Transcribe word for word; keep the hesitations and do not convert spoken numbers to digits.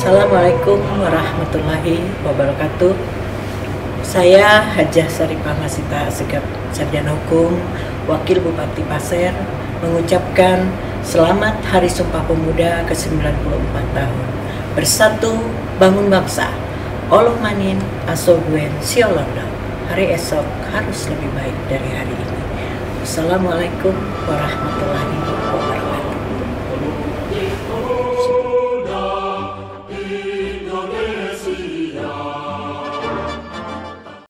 Assalamualaikum warahmatullahi wabarakatuh. Saya Hajah Saripah Masita Asegaf, Sarjana Hukum, Wakil Bupati Pasir, mengucapkan selamat Hari Sumpah Pemuda ke sembilan puluh empat tahun. Bersatu bangun bangsa. Oloh manin asogwen siolondo. Hari esok harus lebih baik dari hari ini. Assalamualaikum warahmatullahi wabarakatuh.